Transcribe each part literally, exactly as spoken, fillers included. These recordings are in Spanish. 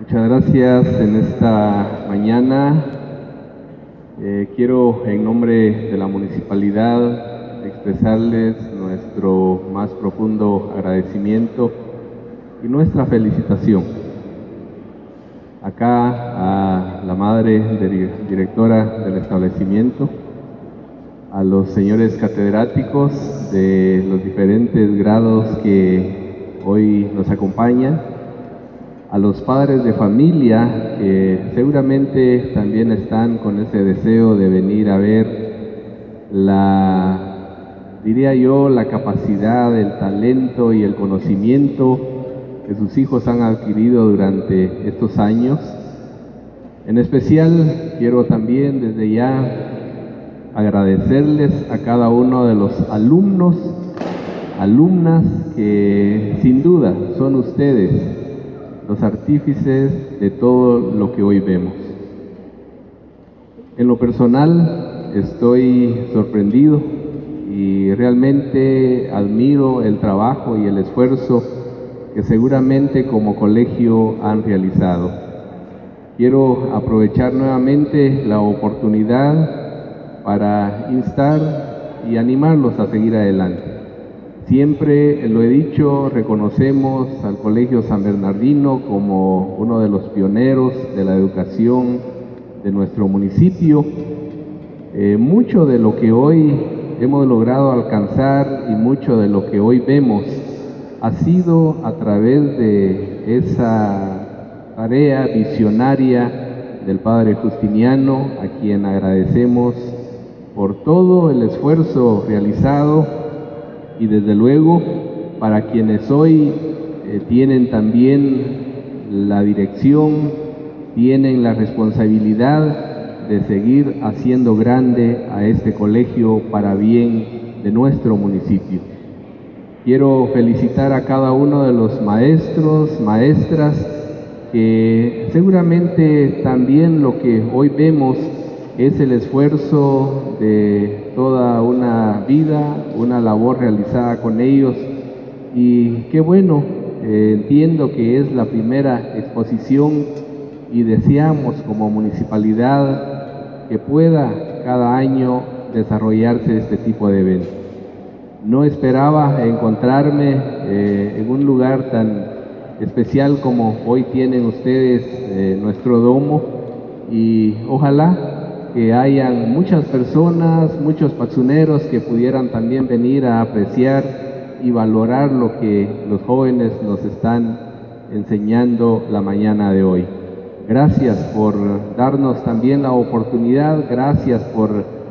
Muchas gracias en esta mañana. Eh, quiero en nombre de la municipalidad expresarles nuestro más profundo agradecimiento y nuestra felicitación. Acá a la madre directora del establecimiento, a los señores catedráticos de los diferentes grados que hoy nos acompañan, a los padres de familia que seguramente también están con ese deseo de venir a ver la, diría yo, la capacidad, el talento y el conocimiento que sus hijos han adquirido durante estos años. En especial quiero también desde ya agradecerles a cada uno de los alumnos, alumnas que sin duda son ustedes los artífices de todo lo que hoy vemos. En lo personal estoy sorprendido y realmente admiro el trabajo y el esfuerzo que seguramente como colegio han realizado. Quiero aprovechar nuevamente la oportunidad para instar y animarlos a seguir adelante. Siempre lo he dicho, reconocemos al Colegio San Bernardino como uno de los pioneros de la educación de nuestro municipio. Eh, mucho de lo que hoy hemos logrado alcanzar y mucho de lo que hoy vemos ha sido a través de esa tarea visionaria del Padre Justiniano, a quien agradecemos por todo el esfuerzo realizado. Y desde luego, para quienes hoy eh, tienen también la dirección, tienen la responsabilidad de seguir haciendo grande a este colegio para bien de nuestro municipio. Quiero felicitar a cada uno de los maestros, maestras, que seguramente también lo que hoy vemos es el esfuerzo de toda una vida, una labor realizada con ellos, y qué bueno, eh, entiendo que es la primera exposición y deseamos como municipalidad que pueda cada año desarrollarse este tipo de eventos. No esperaba encontrarme eh, en un lugar tan especial como hoy tienen ustedes eh, nuestro domo, y ojalá que hayan muchas personas, muchos patsuneros que pudieran también venir a apreciar y valorar lo que los jóvenes nos están enseñando la mañana de hoy. Gracias por darnos también la oportunidad, gracias por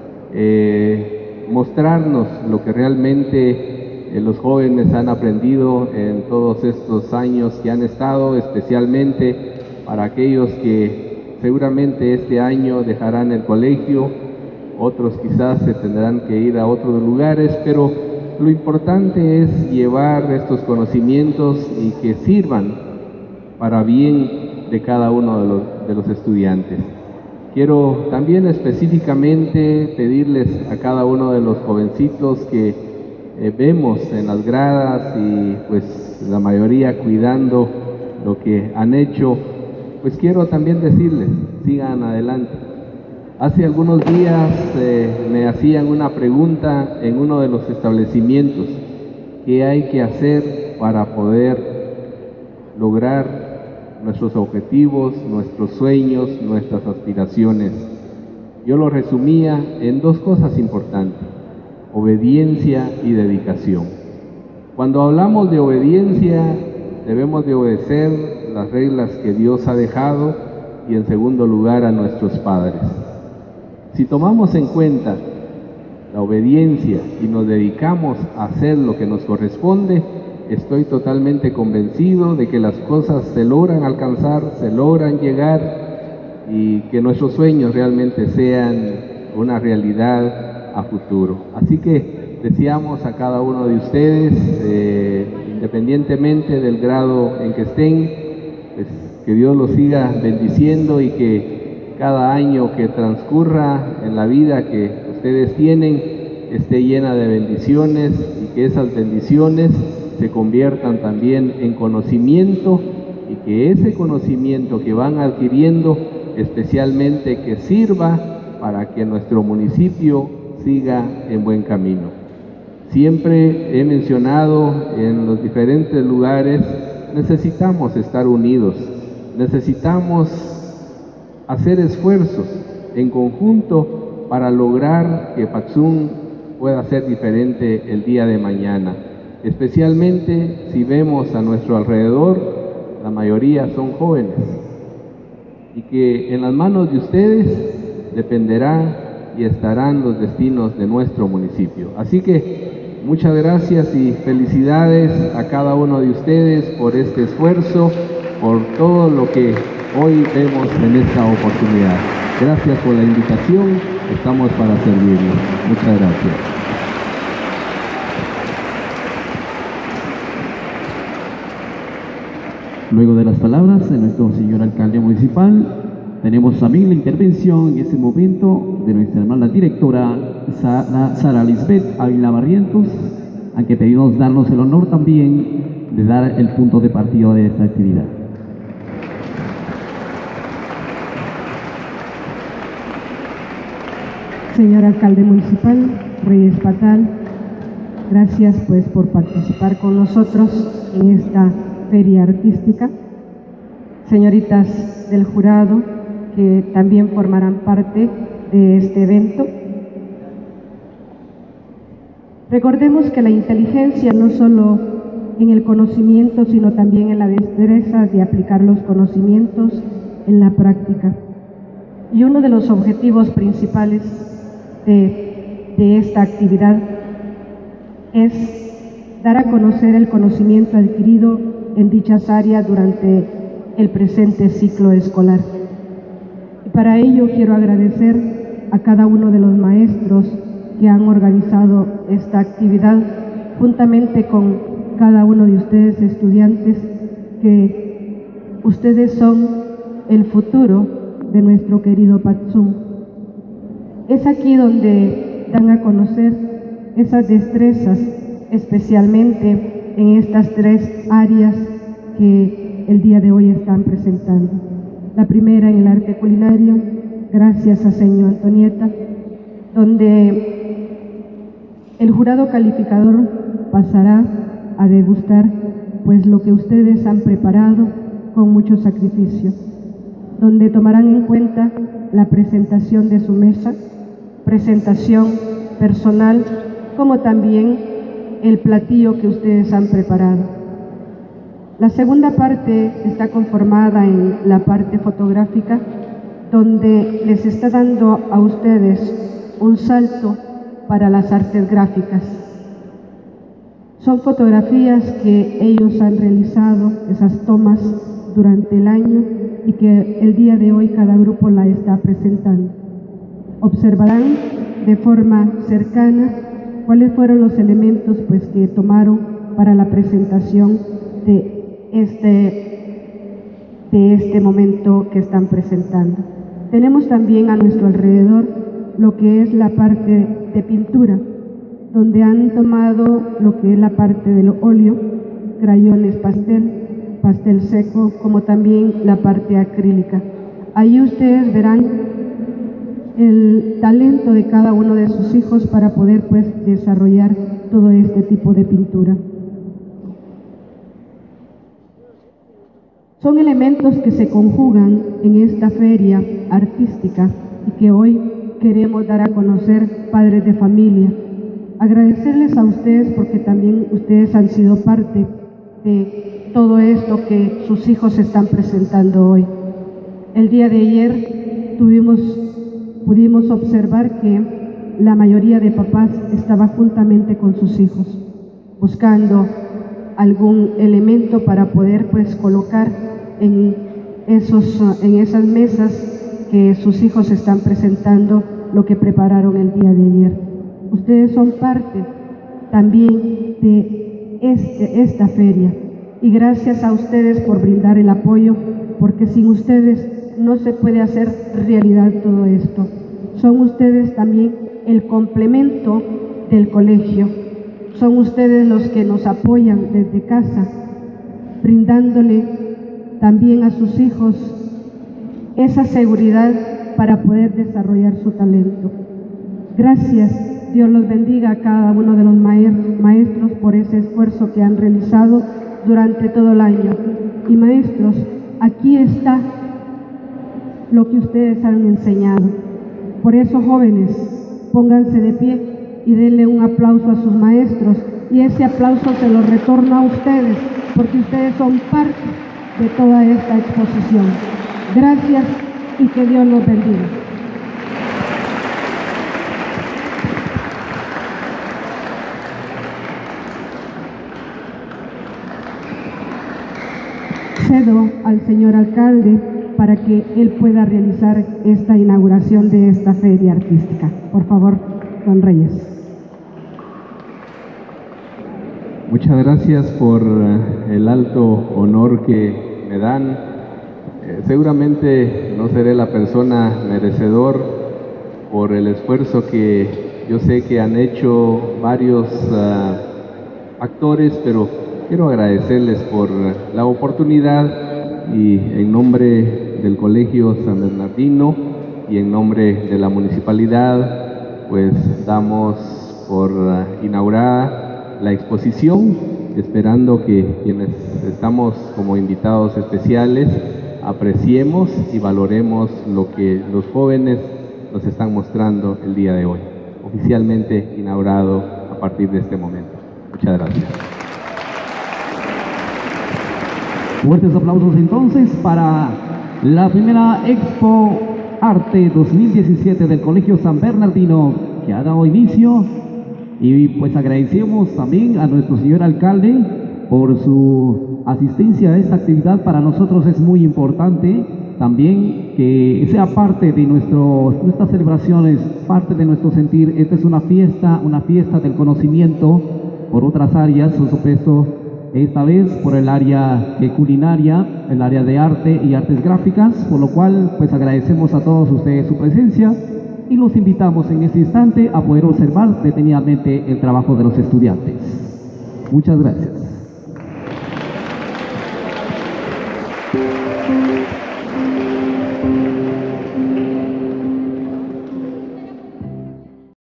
eh, mostrarnos lo que realmente eh, los jóvenes han aprendido en todos estos años que han estado, especialmente para aquellos que seguramente este año dejarán el colegio, otros quizás se tendrán que ir a otros lugares, pero lo importante es llevar estos conocimientos y que sirvan para bien de cada uno de los, de los estudiantes. Quiero también específicamente pedirles a cada uno de los jovencitos que eh, vemos en las gradas y pues la mayoría cuidando lo que han hecho, pues quiero también decirles, sigan adelante. Hace algunos días eh, me hacían una pregunta en uno de los establecimientos: ¿qué hay que hacer para poder lograr nuestros objetivos, nuestros sueños, nuestras aspiraciones? Yo lo resumía en dos cosas importantes: obediencia y dedicación. Cuando hablamos de obediencia, debemos de obedecer las reglas que Dios ha dejado, y en segundo lugar a nuestros padres. Si tomamos en cuenta la obediencia y nos dedicamos a hacer lo que nos corresponde, estoy totalmente convencido de que las cosas se logran alcanzar, se logran llegar, y que nuestros sueños realmente sean una realidad a futuro. Así que deseamos a cada uno de ustedes, eh, independientemente del grado en que estén, pues, que Dios los siga bendiciendo y que cada año que transcurra en la vida que ustedes tienen esté llena de bendiciones, y que esas bendiciones se conviertan también en conocimiento y que ese conocimiento que van adquiriendo especialmente que sirva para que nuestro municipio siga en buen camino. Siempre he mencionado en los diferentes lugares, necesitamos estar unidos, necesitamos hacer esfuerzos en conjunto para lograr que Patzum pueda ser diferente el día de mañana. Especialmente si vemos a nuestro alrededor, la mayoría son jóvenes, y que en las manos de ustedes dependerá y estarán los destinos de nuestro municipio. Así que muchas gracias y felicidades a cada uno de ustedes por este esfuerzo, por todo lo que hoy vemos en esta oportunidad. Gracias por la invitación, estamos para servirles. Muchas gracias. Luego de las palabras de nuestro señor alcalde municipal, tenemos también la intervención en este momento de nuestra hermana directora Sara, Sara Lisbeth Ávila Barrientos, a que pedimos darnos el honor también de dar el punto de partida de esta actividad. Señor alcalde municipal, Reyes Patal, gracias pues por participar con nosotros en esta feria artística. Señoritas del jurado que también formarán parte de este evento. Recordemos que la inteligencia no solo en el conocimiento, sino también en la destreza de aplicar los conocimientos en la práctica. Y uno de los objetivos principales de, de esta actividad es dar a conocer el conocimiento adquirido en dichas áreas durante el presente ciclo escolar. Y para ello quiero agradecer a cada uno de los maestros que han organizado esta actividad, juntamente con cada uno de ustedes estudiantes, que ustedes son el futuro de nuestro querido Patzum. Es aquí donde dan a conocer esas destrezas, especialmente en estas tres áreas que el día de hoy están presentando. La primera en el arte culinario, gracias a señor Antonieta, donde el jurado calificador pasará a degustar pues lo que ustedes han preparado con mucho sacrificio, donde tomarán en cuenta la presentación de su mesa, presentación personal, como también el platillo que ustedes han preparado. La segunda parte está conformada en la parte fotográfica, donde les está dando a ustedes un salto para las artes gráficas. Son fotografías que ellos han realizado, esas tomas durante el año, y que el día de hoy cada grupo la está presentando. Observarán de forma cercana cuáles fueron los elementos pues, que tomaron para la presentación de este, de este momento que están presentando. Tenemos también a nuestro alrededor lo que es la parte de pintura, donde han tomado lo que es la parte del óleo, crayones pastel, pastel seco, como también la parte acrílica. Ahí ustedes verán el talento de cada uno de sus hijos para poder pues desarrollar todo este tipo de pintura. Son elementos que se conjugan en esta feria artística y que hoy queremos dar a conocer, padres de familia. Agradecerles a ustedes porque también ustedes han sido parte de todo esto que sus hijos están presentando hoy. El día de ayer tuvimos, pudimos observar que la mayoría de papás estaba juntamente con sus hijos, buscando algún elemento para poder pues colocar en, esos, en esas mesas que sus hijos están presentando lo que prepararon el día de ayer. Ustedes son parte también de este, esta feria y gracias a ustedes por brindar el apoyo, porque sin ustedes no se puede hacer realidad todo esto. Son ustedes también el complemento del colegio, son ustedes los que nos apoyan desde casa, brindándole también a sus hijos esa seguridad para poder desarrollar su talento. Gracias, Dios los bendiga a cada uno de los maestros por ese esfuerzo que han realizado durante todo el año. Y maestros, aquí está lo que ustedes han enseñado. Por eso, jóvenes, pónganse de pie y denle un aplauso a sus maestros, y ese aplauso se lo retorno a ustedes, porque ustedes son parte de toda esta exposición. Gracias y que Dios los bendiga. Cedo al señor alcalde para que él pueda realizar esta inauguración de esta feria artística. Por favor, don Reyes. Muchas gracias por el alto honor que me dan. Eh, seguramente no seré la persona merecedor por el esfuerzo que yo sé que han hecho varios uh, actores, pero quiero agradecerles por la oportunidad y en nombre del Colegio San Bernardino y en nombre de la municipalidad, pues damos por uh, inaugurada la exposición, esperando que quienes estamos como invitados especiales apreciemos y valoremos lo que los jóvenes nos están mostrando el día de hoy, oficialmente inaugurado a partir de este momento. Muchas gracias. Fuertes aplausos entonces para la primera Expo Arte dos mil diecisiete del Colegio San Bernardino, que ha dado inicio, y pues agradecemos también a nuestro señor alcalde por su asistencia a esta actividad. Para nosotros es muy importante también que sea parte de nuestro, nuestras celebraciones, parte de nuestro sentir. Esta es una fiesta, una fiesta del conocimiento por otras áreas, por supuesto, esta vez por el área de culinaria, el área de arte y artes gráficas, por lo cual pues agradecemos a todos ustedes su presencia y los invitamos en este instante a poder observar detenidamente el trabajo de los estudiantes. Muchas gracias.